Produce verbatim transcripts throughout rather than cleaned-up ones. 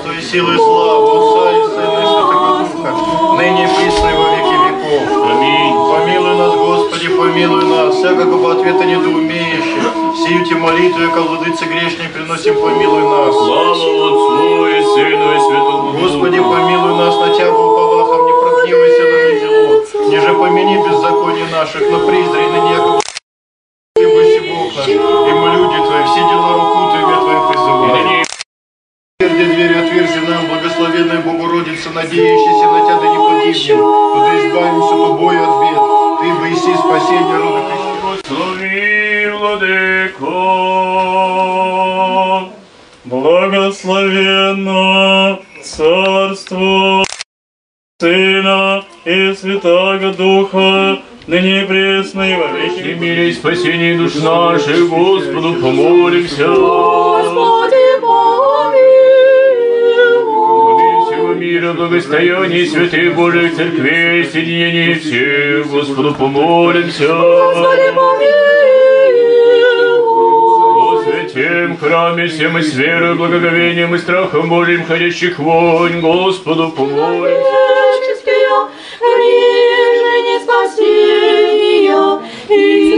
царство и силы и славу Отца и Сына и Святого Духа, ныне и присно и во веки веков. Аминь. Помилуй нас, Господи, помилуй нас, всякого ответа недоумеющих, сию те молитву, яко владыце грешник приносим, помилуй нас. Слава Отцу и Сыну и Святому Духу. Господи, помилуй нас, на Тя уповахом, не прогневайся на зело, ниже помяни беззаконие наших, но призри ныне, яко Бог наш, и мы люди Твои, все дела руку Твоими Твоим призываем. Отверди двери, отверзи нам, благословенная Богородица, надеющаяся на Тя, да не погибнем, туда избавимся Тобою от бед. Ты, Моисей, спасение рода христиан. Благослови, Владыко, благословенно Царство Сына и Святаго Духа, ныне и присно и во веки. И мире и спасении душ наших, Господу помолимся. Господи, помилуй. Во всего мира, благостоянии святых Божьих церквей, соединении всех, Господу помолимся. Господи, помилуй. Во святем храме всем и с верой, благоговением и страхом Божьим ходящих вонь, Господу помолимся. Грижение спасения, и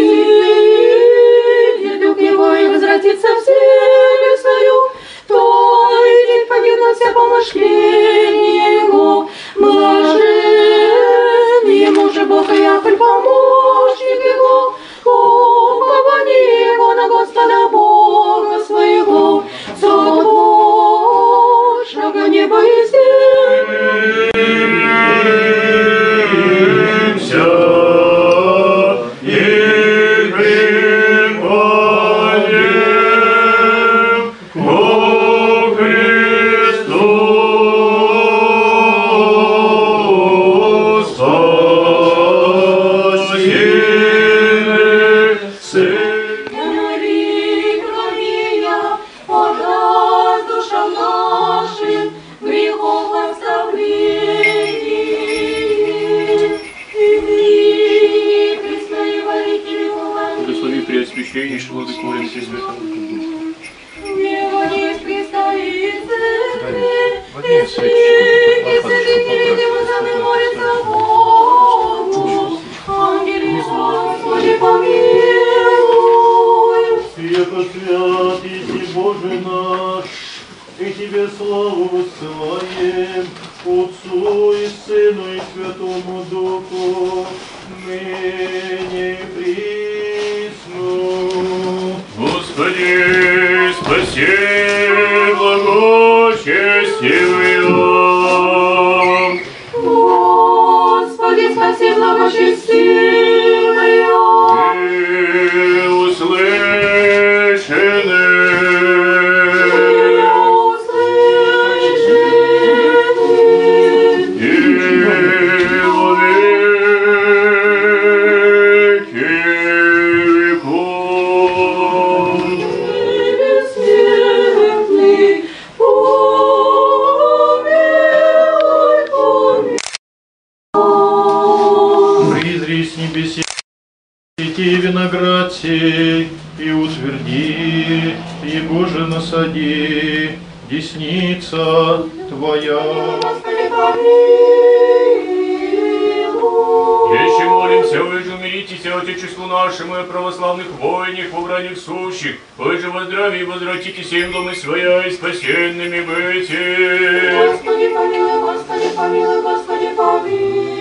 дух его и возвратится в землю свою, то идет повинуться помышления его, блажен ему же Бог и Яковль, помощник его, упование его на Господа Бога своего, сотворшего небо и землю. Преосвященнейший Владыко, молимся Святому Духу. Его не предстоит церкви, Вот и нет, святые свечечку, соединения возле молятся Богу. Ангели Господи, помилуй. Яко свят еси Боже наш, и Тебе славу высылаем, Отцу и Сыну и Святому Духу, ныне и присно. Господи, спаси, благочестивые. Господи, спаси, благочестивые. И услышаны. И виноград сей, и утверди, и Боже насади, десница Твоя. Господи, помилуй. Еще молимся, вы же умиритесь Отечеству нашему и православных воинах, в убраниях сущих, вы же во здравии и возвратитесь им дома своя и спасенными быти. Господи, помилуй, Господи, помилуй, Господи, помилуй.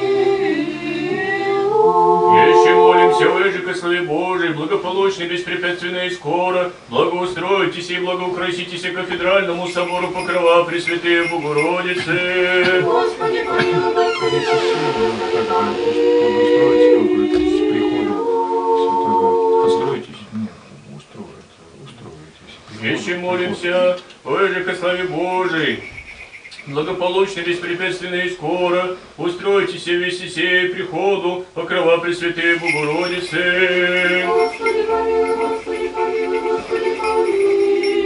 Еще молимся, вы же ко славе Божией, благополучно, беспрепятственно и скоро, благоустроитесь и благоукраситесь кафедральному собору Покрова Пресвятые Богородицы. Господи, помилуй, Господи, помилуй, Благоустроитесь, с приходом Святого. Построитесь? Нет, устроитесь, устроитесь. Еще молимся, вы же ко славе Божией, благополучно, беспрепятственно и скоро, устройтесь вместе сей приходу Покрова Пресвятые Богородицы. Господи, помилуй, Господи, помилуй, Господи, помилуй.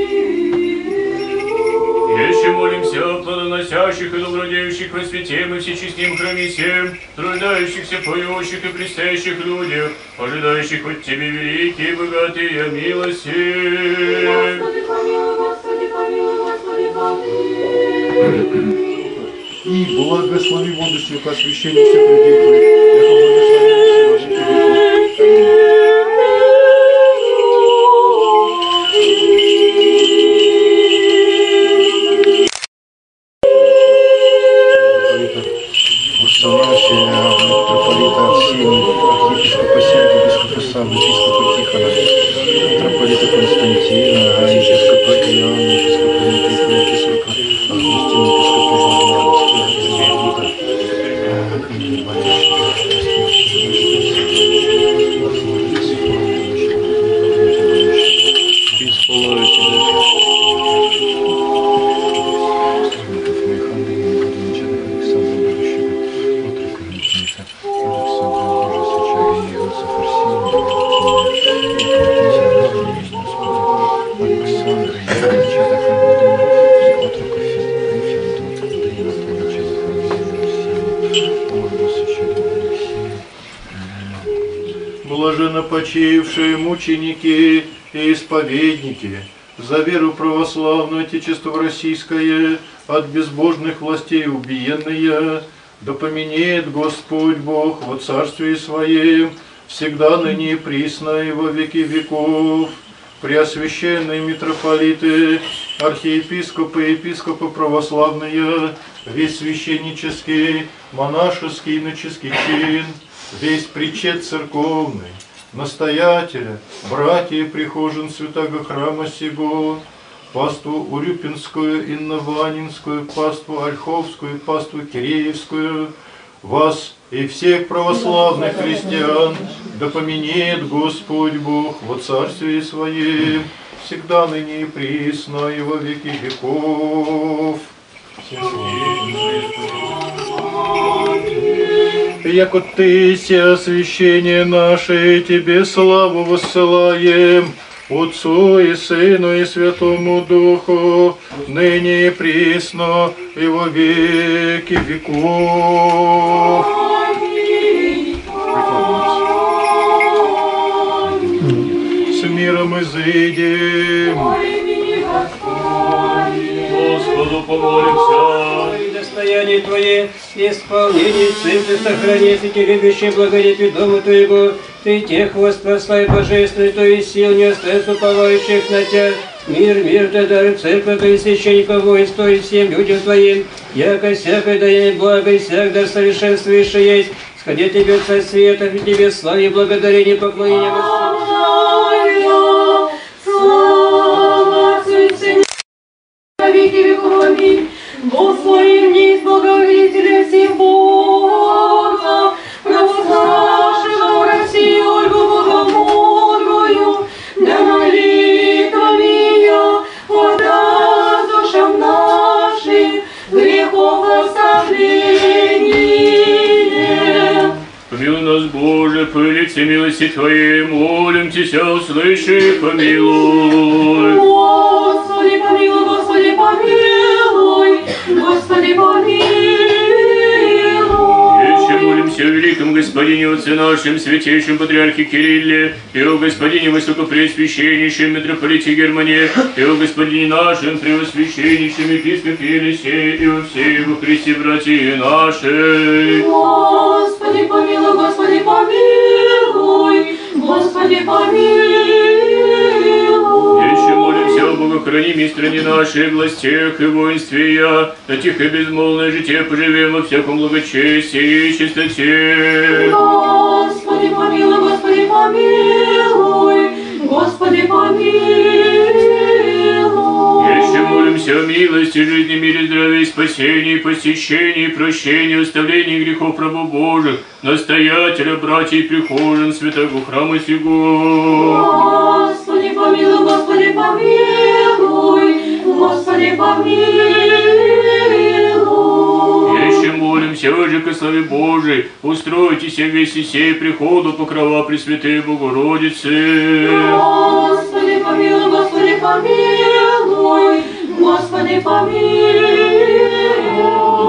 Еще молимся о плодоносящих и добродеющих во святем и всечестным храме всем, труждающихся, поющих и блестящих людях, ожидающих от Тебе великие и богатые милости. Господи, помилуй, Господи, помилуй, Господи, помилуй. И благослови будущих освящений всех людей твоих, яко благословен все во веки митрополита Арсения, архиепископа Сергия, епископа Саввы, епископа Тихона, митрополита Константина, епископа Иоанна, епископа Никифора, епископа Августина, епископа блаженнопочившие мученики и исповедники, за веру православную Отечество Российское, от безбожных властей убиенные, да поменяет Господь Бог во Царстве Своем, всегда ныне и присно и во веки веков. Преосвященные митрополиты, архиепископы и епископы православные, весь священнический, монашеский и иноческий чин, весь причет церковный, настоятеля, братья и прихожан святого храма сего, паству Урюпинскую, Иннованинскую, паству Ольховскую, паству Киреевскую, вас и всех православных христиан, да поменяет Господь Бог во Царстве Своем, всегда ныне и присно и во веки веков. Яко Ты, се освящение наше, Тебе славу воссылаем, Отцу и Сыну и Святому Духу, ныне и присно и во веки веков. С миром изыдем. Господу помолимся. Достояние Твое, исполнение церкви сохранит, и Тебе любящий благодетель дома Твоего, Ты тех воспрославь божественной, то есть сил не оставит уповающих на Тебя. Мир, мир, да дарит церковь, то есть священников воинств, то есть всем людям Твоим, яко всякое даяние благо и всегда совершенствующее есть. Сходи Тебе, Отца света, и Тебе славе, благодарение, поклонение Господу. Слава Отцу и Сыну во веки веков. Аминь. Благословим вниз благоволителя всех Бога, православшего в России Ольгу Богомудрую, да молитвами ее подаст душам нашим грехов оставление. Помилуй нас, Боже, по лице милости Твоей, молим Тебя, услыши, помилуй. Господи, помилуй, Господи, помилуй, Господи, помилуй. Еще молимся о великом Господине Отце нашем, святейшем Патриархе Кирилле, и о Господине Высокопреосвященнейшем Митрополите Германе, и о Господине нашем Преосвященнейшем Епископе Елисее, и о всей во Христе братья наши. Господи, помилуй, Господи, помилуй, Господи, помилуй. Еще молимся о богохранимой стране нашей, властях и воинстве я, на тихое безмолвное житие поживем во всяком благочестии и чистоте. Господи, помилуй, Господи, помилуй, Господи, помилуй. Еще молимся о милости, жизни, мире, здравии, спасении, посещении, прощении, оставлении грехов рабов Божьих, настоятеля, братьев и прихожан святого храма сего. Господи, помилуй, Господи, помилуй, Господи, помилуй. Еще молимся о жекославе Божией, устройтесь весь и сей приходу покрова Пресвятые Богородицы. Господи, помилуй, Господи, помилуй, Господи, помилуй.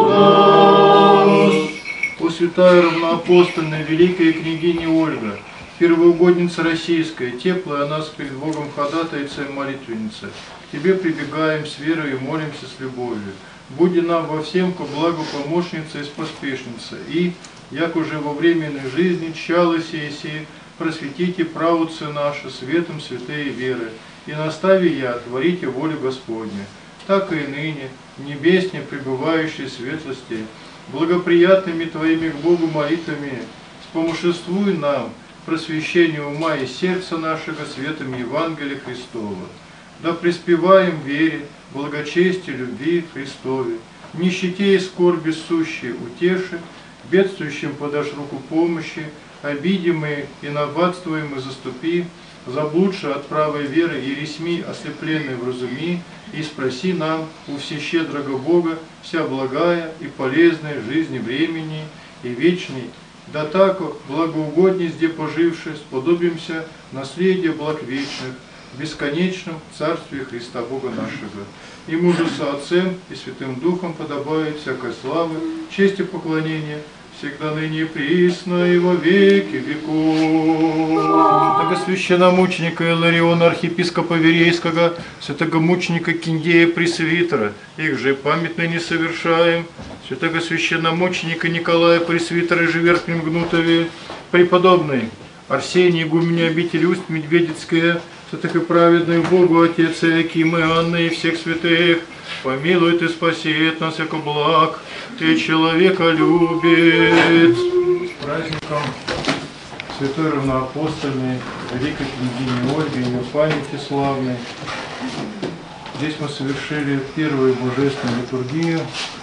О святая равноапостольная великая княгиня Ольга, первоугодница российская, теплая о нас перед Богом ходатайца и молитвенница. Тебе прибегаем с верой и молимся с любовью. Буди нам во всем ко благу помощница и споспешница, и, як уже во временной жизни, чало сей сей, просветите правоцы наши светом святые веры, и настави я, творите волю Господню, так и ныне, в небесне пребывающей светлости, благоприятными Твоими к Богу молитвами, спомоществуй нам, просвещение ума и сердца нашего светом Евангелия Христова. Да преспеваем вере, благочестию, любви Христове, нищете и скорби сущей утеши, бедствующим подашь руку помощи, обидимые и набадствуемые заступи, заблудшие от правой веры и ресми ослепленные вразуми, и спроси нам у всещедрого Бога вся благая и полезная жизни времени и вечной, да тако благоугодней где поживши, сподобимся наследия благ вечных, в бесконечном Царстве Христа Бога нашего. Ему же со Отцем и Святым Духом подобает всякой славы, честь и поклонение, всегда ныне и присно и во веки веков. Святого священномученика Илариона, архиепископа Верейского, святого мученика Киндея Пресвитера, их же памятно не совершаем, святого священномученика Николая Пресвитера же Верхнем Гнутове, преподобный Арсений, игуменя обители Усть Медведицкая, святых и праведных Богу Отец Иаким и Анны и всех святых, помилует и спасет нас, яко благ, Ты человека любит. С праздником святой равноапостольной великой княгини Ольги, ее памяти славной. Здесь мы совершили первую божественную литургию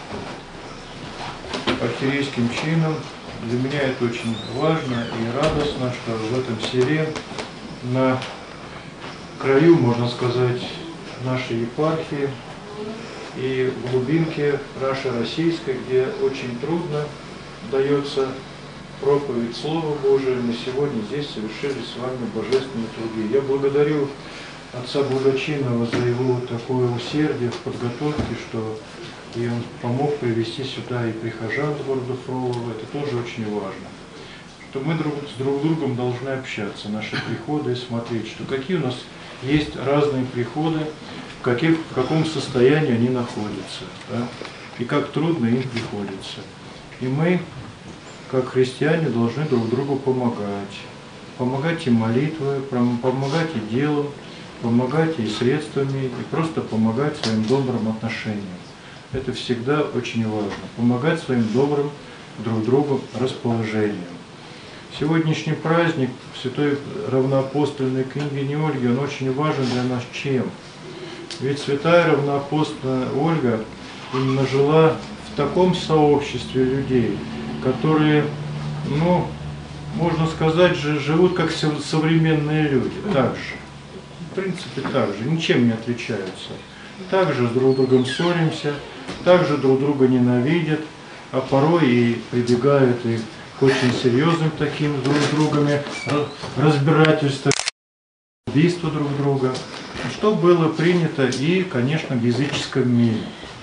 архиерейским чином. Для меня это очень важно и радостно, что в этом селе, на краю, можно сказать, нашей епархии и в глубинке нашей российской, где очень трудно дается проповедь Слова Божия, мы сегодня здесь совершили с вами божественную литургию. Я благодарю отца Благочинного за его такое усердие в подготовке, что и он помог привести сюда и прихожан с города Фролово. Это тоже очень важно. Что мы друг с друг другом должны общаться, наши приходы, и смотреть, что какие у нас есть разные приходы, в, каких, в каком состоянии они находятся, да? И как трудно им приходится. И мы, как христиане, должны друг другу помогать. Помогать и молитвой, помогать и делом, помогать и средствами, и просто помогать своим добрым отношениям. Это всегда очень важно. Помогать своим добрым друг другу расположением. Сегодняшний праздник святой равноапостольной княгини Ольги, он очень важен для нас чем? Ведь святая равноапостольная Ольга именно жила в таком сообществе людей, которые, ну, можно сказать, же, живут как современные люди, так же. В принципе, так же, ничем не отличаются. Также с друг другом ссоримся, также друг друга ненавидят, а порой и прибегают и к очень серьезным таким друг с другами разбирательствам, убийству друг друга, что было принято и, конечно, в языческом мире.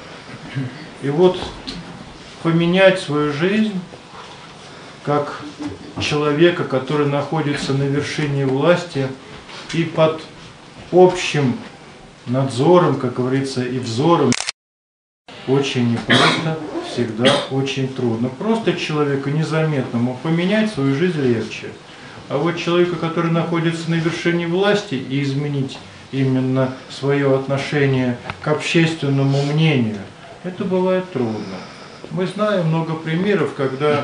И вот поменять свою жизнь как человека, который находится на вершине власти и под общим надзором, как говорится, и взором, очень непросто, всегда очень трудно. Просто человеку незаметному поменять свою жизнь легче. А вот человека, который находится на вершине власти, и изменить именно свое отношение к общественному мнению, это бывает трудно. Мы знаем много примеров, когда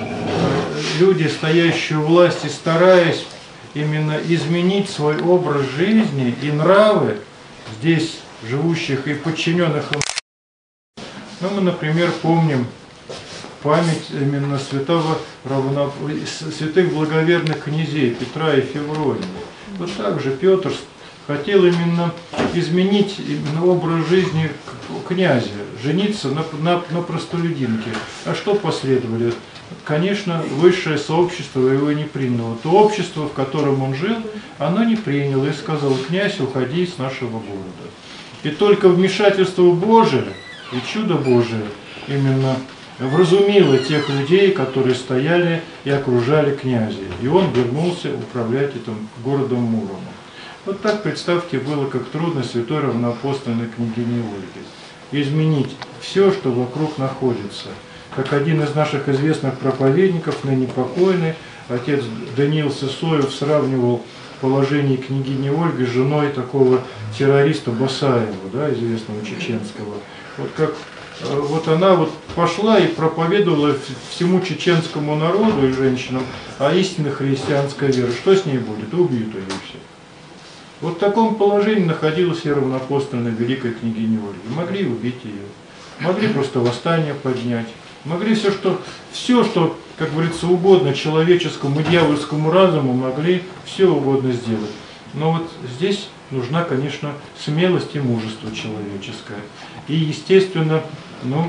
люди, стоящие у власти, стараясь именно изменить свой образ жизни и нравы здесь живущих и подчиненных им. Ну, мы, например, помним память именно святого, равно, святых благоверных князей Петра и Февронии. Вот так же Петр хотел именно изменить именно образ жизни князя, жениться на, на, на простолюдинке. А что последовали? Конечно, высшее сообщество его не приняло. То общество, в котором он жил, оно не приняло и сказало: князь, уходи с нашего города. И только вмешательство Божие и чудо Божие именно вразумило тех людей, которые стояли и окружали князя. И он вернулся управлять этим городом Муромом. Вот так, представьте, было как трудно святой равноапостольной княгине Ольге изменить все, что вокруг находится. Как один из наших известных проповедников, ныне покойный, отец Даниил Сысоев, сравнивал положение княгини Ольги с женой такого террориста Басаева, да, известного чеченского. Вот как вот она вот пошла и проповедовала всему чеченскому народу и женщинам о истинной христианской вере. Что с ней будет? Убьют ее все. Вот в таком положении находилась и равноапостольная великая княгиня Ольга. Могли убить ее, могли просто восстание поднять, могли все, что, все, что, как говорится, угодно человеческому и дьявольскому разуму, могли все угодно сделать. Но вот здесь нужна, конечно, смелость и мужество человеческое. И, естественно, ну,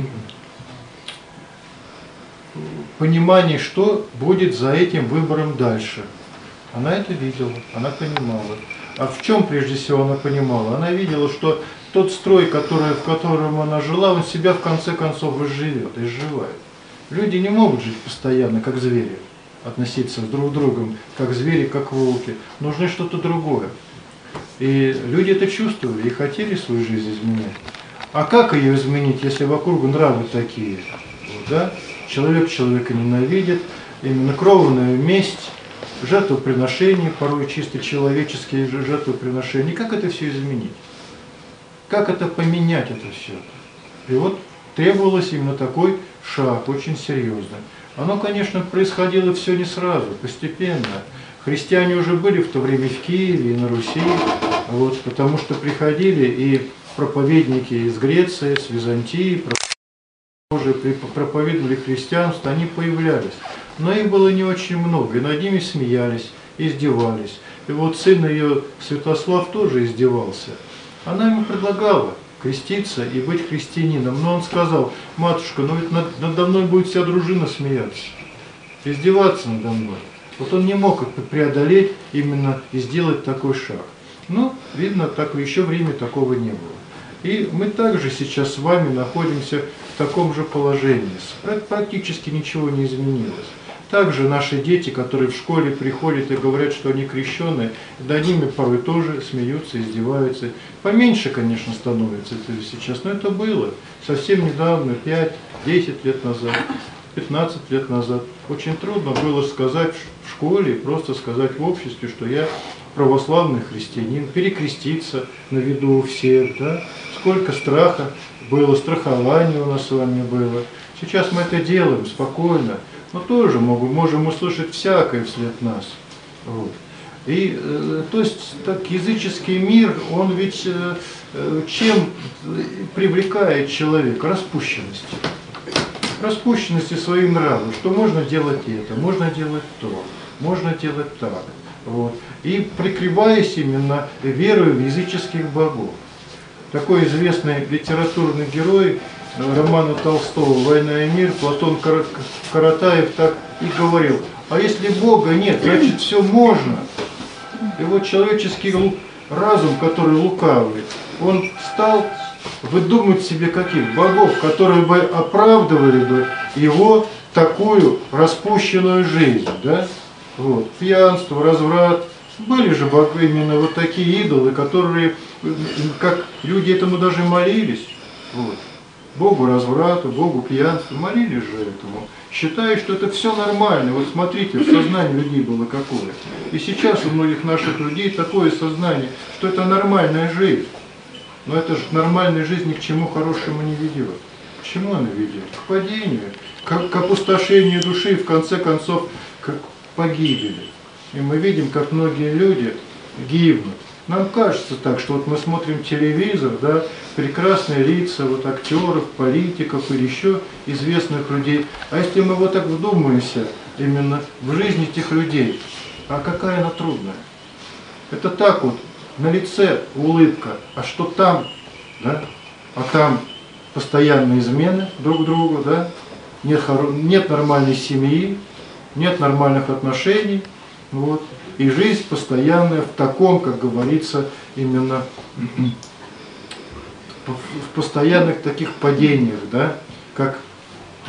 понимание, что будет за этим выбором дальше. Она это видела, она понимала. А в чем прежде всего она понимала? Она видела, что тот строй, который, в котором она жила, он себя в конце концов изживет, изживает. Люди не могут жить постоянно, как звери, относиться друг к другу, как звери, как волки. Нужно что-то другое. И люди это чувствовали и хотели свою жизнь изменять. А как ее изменить, если вокруг нравы такие? Вот, да? Человек человека ненавидит, именно кровная месть, жертвоприношения, порой чисто человеческие жертвоприношения. Как это все изменить? Как это поменять, это все? И вот требовалось именно такой шаг, очень серьезный. Оно, конечно, происходило все не сразу, постепенно. Христиане уже были в то время в Киеве и на Руси, вот, потому что приходили и проповедники из Греции, с Византии, уже проповедовали христианство, они появлялись. Но их было не очень много, и над ними смеялись, издевались. И вот сын ее, Святослав, тоже издевался. Она ему предлагала креститься и быть христианином. Но он сказал: матушка, ну ведь над, надо мной будет вся дружина смеяться, издеваться надо мной. Вот он не мог преодолеть именно и сделать такой шаг. Но, видно, так, еще время такого не было. И мы также сейчас с вами находимся в таком же положении. Практически ничего не изменилось. Также наши дети, которые в школе приходят и говорят, что они крещеные, над ними порой тоже смеются, издеваются. Поменьше, конечно, становится это сейчас, но это было совсем недавно, пять-десять лет назад, пятнадцать лет назад. Очень трудно было сказать в школе, просто сказать в обществе, что я православный христианин, перекреститься на виду у всех, да? Сколько страха было, страхование у нас с вами было. Сейчас мы это делаем спокойно, но тоже могу, можем услышать всякое вслед нас. Вот. И, э, то есть, так, языческий мир, он ведь э, э, чем привлекает человека? Распущенностью. Распущенностью своим нравом, что можно делать это, можно делать то, можно делать так. Вот. И прикрываясь именно верой в языческих богов. Такой известный литературный герой романа Толстого «Война и мир» Платон Каратаев так и говорил: а если Бога нет, значит все можно. И вот человеческий разум, который лукавый, он стал выдумывать себе каких богов, которые бы оправдывали бы его такую распущенную жизнь, да? Вот. Пьянство, разврат. Были же боги, именно вот такие идолы, которые, как люди этому даже молились. Вот. Богу разврату, Богу пьянству, молились же этому. Считая, что это все нормально. Вот смотрите, сознание людей было какое. И сейчас у многих наших людей такое сознание, что это нормальная жизнь. Но это же нормальная жизнь ни к чему хорошему не ведет. К чему она ведет? К падению, к, к опустошению души и в конце концов к погибели. И мы видим, как многие люди гибнут. Нам кажется так, что вот мы смотрим телевизор, да, прекрасные лица вот актеров, политиков или еще известных людей. А если мы вот так вдумаемся именно в жизнь этих людей, а какая она трудная. Это так вот, на лице улыбка, а что там, да? А там постоянные измены друг другу, да? Нет, нет нормальной семьи, нет нормальных отношений. Вот. И жизнь постоянная в таком, как говорится, именно в постоянных таких падениях, да, как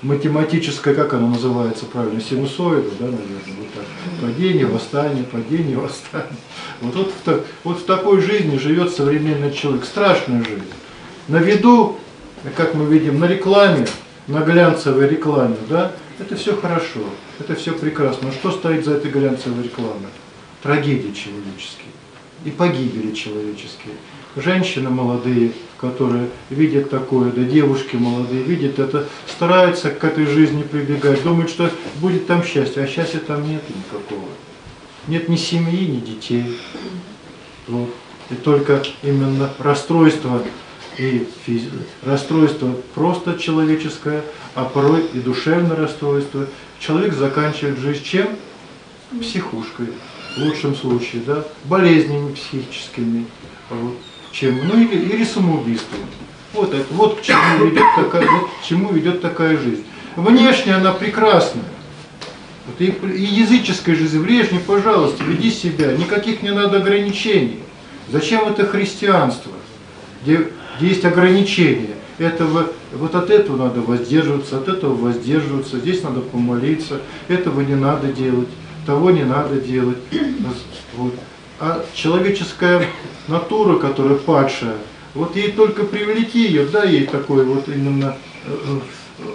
математическая, как она называется правильно, синусоида, да, наверное, вот так. Падение, восстание, падение, восстание. Вот, вот, в, вот в такой жизни живет современный человек. Страшная жизнь. На виду, как мы видим, на рекламе, на глянцевой рекламе, да, это все хорошо, это все прекрасно. Но что стоит за этой глянцевой рекламой? Трагедии человеческие и погибели человеческие. Женщины молодые, которые видят такое, да девушки молодые, видят это, стараются к этой жизни прибегать, думают, что будет там счастье, а счастья там нет никакого. Нет ни семьи, ни детей. Вот. И только именно расстройство, и физи... расстройство просто человеческое, а порой и душевное расстройство. Человек заканчивает жизнь чем? Психушкой, в лучшем случае, да, болезнями психическими. Вот. Чем? Ну или, или самоубийством. Вот, это, вот, к чему ведет такая, вот к чему ведет такая жизнь. Внешне она прекрасная. Вот и, и языческая жизнь, внешне, пожалуйста, веди себя, никаких не надо ограничений. Зачем это христианство, где, где есть ограничения? Этого, вот от этого надо воздерживаться, от этого воздерживаться, здесь надо помолиться, этого не надо делать, того не надо делать. Вот. А человеческая натура, которая падшая, вот ей только привлеки ее, да, ей такой вот именно э, э,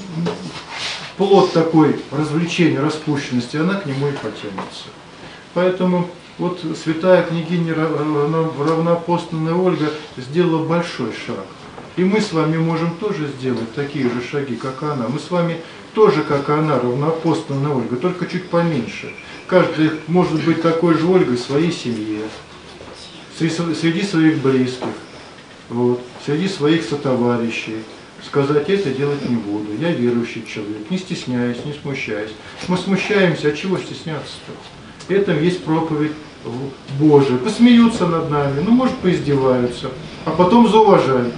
плод такой развлечения, распущенности, она к нему и потянется. Поэтому вот святая княгиня равноапостольная Ольга сделала большой шаг. И мы с вами можем тоже сделать такие же шаги, как она. Мы с вами тоже, как она, равноапостольная Ольга, только чуть поменьше. Каждый может быть такой же Ольгой в своей семье, среди своих близких, вот, среди своих сотоварищей. Сказать, это делать не буду, я верующий человек, не стесняюсь, не смущаюсь. Мы смущаемся, а чего стесняться-то? В этом есть проповедь Божия. Посмеются над нами, ну, может, поиздеваются, а потом зауважают.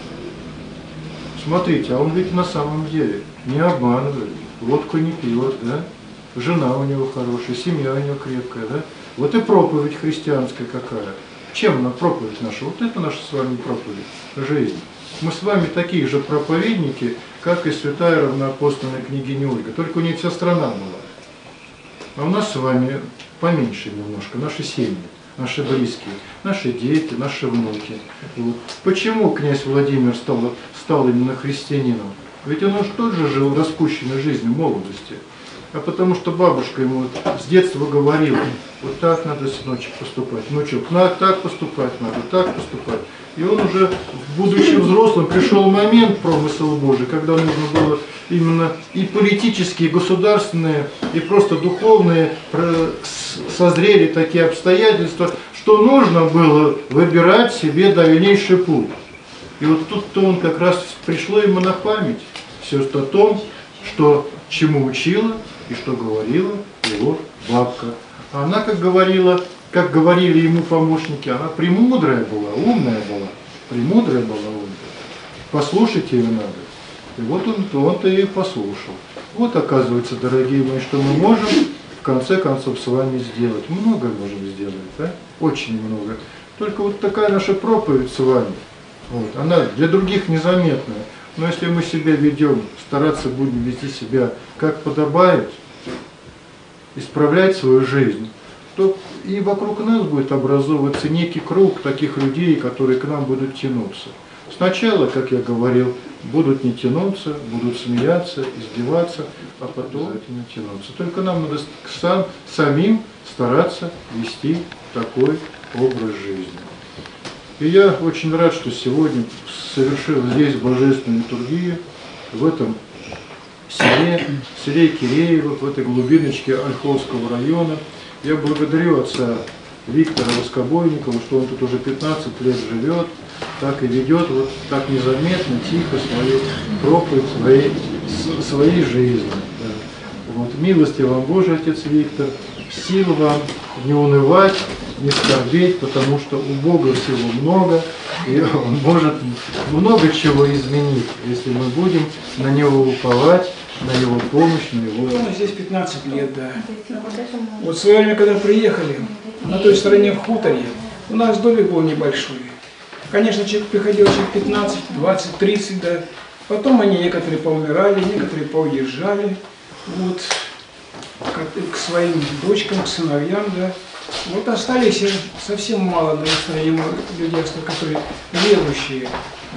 Смотрите, а он ведь на самом деле не обманывает, водку не пьет, да? Жена у него хорошая, семья у него крепкая, да? Вот и проповедь христианская какая. Чем она проповедь наша? Вот это наша с вами проповедь, жизнь. Мы с вами такие же проповедники, как и святая равноапостольная княгиня Ольга, только у нее вся страна была. А у нас с вами поменьше немножко, наши семьи, наши близкие, наши дети, наши внуки. Вот. Почему князь Владимир стал, стал именно христианином? Ведь он уж тоже жил распущенной жизнью в молодости. А потому что бабушка ему с детства говорила, вот так надо, сыночек, поступать, внучок, надо так поступать, надо так поступать. И он уже, будучи взрослым, пришел момент, промысел Божий, когда нужно было именно и политические, и государственные, и просто духовные созрели такие обстоятельства, что нужно было выбирать себе дальнейший путь. И вот тут-то он как раз пришло ему на память все о том, что чему учила и что говорила его бабка. А она, как говорила, как говорили ему помощники, она премудрая была, умная была, премудрая была Ольга. Послушать ее надо. И вот он-то он-то и послушал. Вот, оказывается, дорогие мои, что мы можем в конце концов с вами сделать. Много можем сделать, да? Очень много. Только вот такая наша проповедь с вами, вот, она для других незаметная. Но если мы себя ведем, стараться будем вести себя как подобает, исправлять свою жизнь, то и вокруг нас будет образовываться некий круг таких людей, которые к нам будут тянуться. Сначала, как я говорил, будут не тянуться, будут смеяться, издеваться, а потом не тянуться. Только нам надо сам, самим стараться вести такой образ жизни. И я очень рад, что сегодня совершил здесь божественную литургию, в этом селе, в селе Киреево, в этой глубиночке Ольховского района. Я благодарю отца Виктора Воскобойникова, что он тут уже пятнадцать лет живет, так и ведет, вот так незаметно, тихо свою проповедь своей, своей жизни. Вот. Милости вам, Божий Отец Виктор, сил вам не унывать, не скорбеть, потому что у Бога всего много, и Он может много чего изменить, если мы будем на Него уповать, на Его помощь, на Его... Ну, здесь пятнадцать лет, да. Вот в свое время, когда приехали, на той стороне в хуторе, у нас домик был небольшой. Конечно, человек приходил, человек пятнадцать, двадцать, тридцать, да. Потом они некоторые поумирали, некоторые поуезжали, вот, к, к своим дочкам, к сыновьям, да. Вот остались совсем мало, наверное, людей, которые верующие.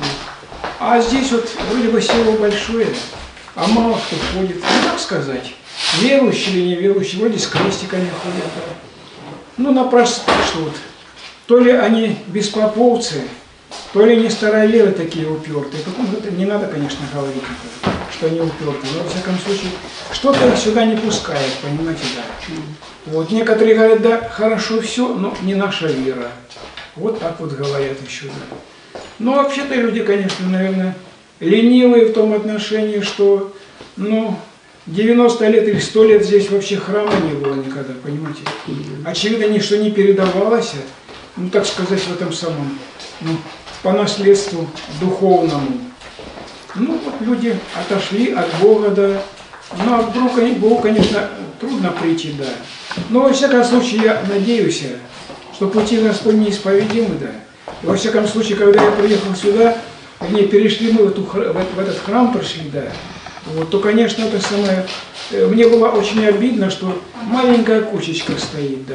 Вот. А здесь вот вроде бы село большое, а мало кто ходит. Ну, как сказать, верующие или неверующие, вроде с крестиками ходят, да. Ну, напрасно спрашивают, то ли они беспоповцы, то ли не староверы такие упертые. Это не надо, конечно, говорить, что они упертые, но, во всяком случае, что-то их сюда не пускает, понимаете, да. Вот некоторые говорят, да, хорошо все, но не наша вера. Вот так вот говорят еще, да. Но вообще-то люди, конечно, наверное, ленивые в том отношении, что, ну, девяносто лет или сто лет здесь вообще храма не было никогда, понимаете. Очевидно, ничто не передавалось, ну, так сказать, в этом самом, ну, по наследству духовному. Ну, вот люди отошли от Бога, да. Ну, а к Богу, конечно, трудно прийти, да. Но, во всяком случае, я надеюсь, что пути Господни неисповедимы, да. И, во всяком случае, когда я приехал сюда, вернее, перешли мы в, эту, в этот храм, пришли, да, вот, то, конечно, это самое, мне было очень обидно, что маленькая кучечка стоит, да.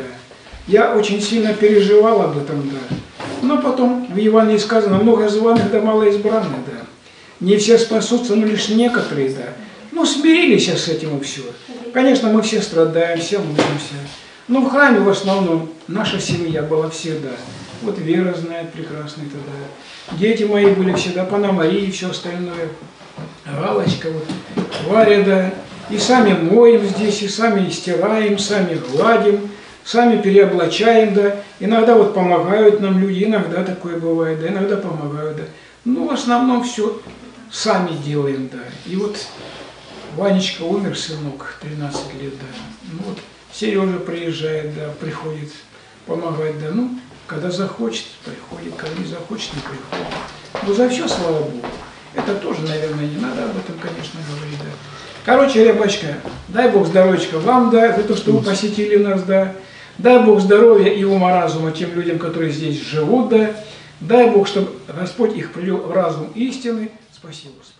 Я очень сильно переживал об этом, да. Но потом в Евангелии сказано, много званых, да мало избранных, да. Не все спасутся, но лишь некоторые, да. Ну, смирились с этим и все. Конечно, мы все страдаем, все мучимся. Но в храме в основном наша семья была всегда. Вот Вера знает прекрасно это, да. Дети мои были всегда, Пана Мария и все остальное. Галочка, вот, Варя, да. И сами моем здесь, и сами стираем, сами гладим, сами переоблачаем, да. Иногда вот помогают нам люди, иногда такое бывает, да, иногда помогают, да. Ну, в основном все сами делаем, да. И вот Ванечка умер, сынок, тринадцать лет, да. Ну вот Сережа приезжает, да, приходит помогать, да. Ну, когда захочет, приходит, когда не захочет, не приходит. Но за все, слава Богу. Это тоже, наверное, не надо об этом, конечно, говорить, да. Короче говоря, батюшка, дай Бог здоровечка вам, да, за то, что вы посетили нас, да. Дай Бог здоровья и ума-разума тем людям, которые здесь живут, да. Дай Бог, чтобы Господь их привел в разум истины. Спасибо.